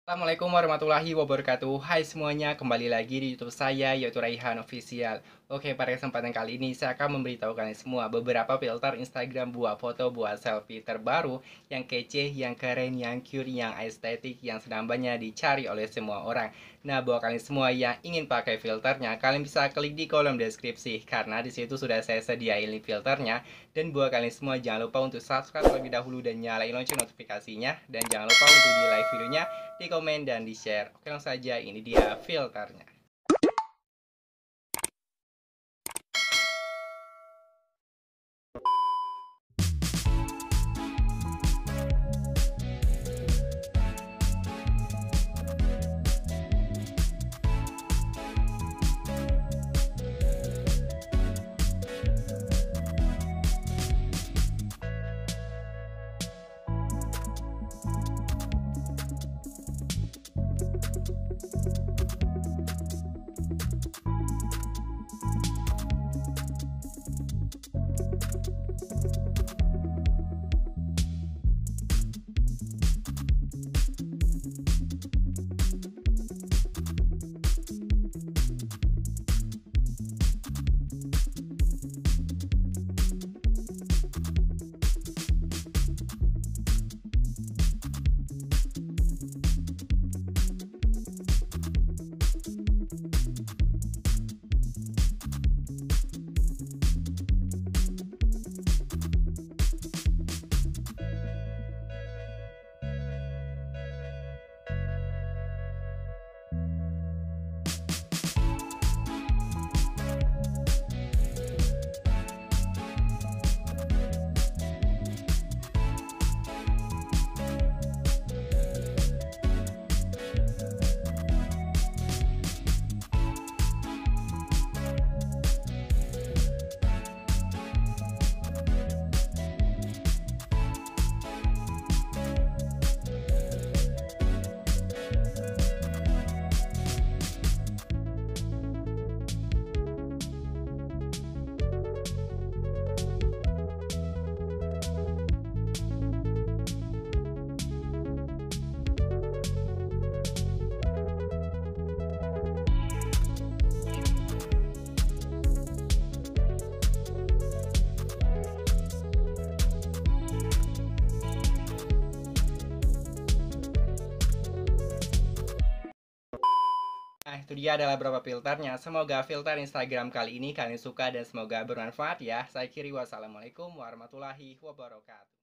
Assalamualaikum warahmatullahi wabarakatuh. Hai semuanya, kembali lagi di YouTube saya yaitu Raihan Official. Oke, pada kesempatan kali ini saya akan memberitahu kalian semua beberapa filter Instagram buat foto buat selfie terbaru yang kece, yang keren, yang cute, yang estetik, yang sedang banyak dicari oleh semua orang. Nah, buat kalian semua yang ingin pakai filternya, kalian bisa klik di kolom deskripsi karena di situ sudah saya sediain filternya. Dan buat kalian semua jangan lupa untuk subscribe terlebih dahulu dan nyalain lonceng notifikasinya, dan jangan lupa untuk di like videonya, di komen, dan di share. Oke, langsung saja, ini dia filternya. Nah, itu dia adalah beberapa filternya. Semoga filter Instagram kali ini kalian suka dan semoga bermanfaat ya. Saya kiri, wassalamualaikum warahmatullahi wabarakatuh.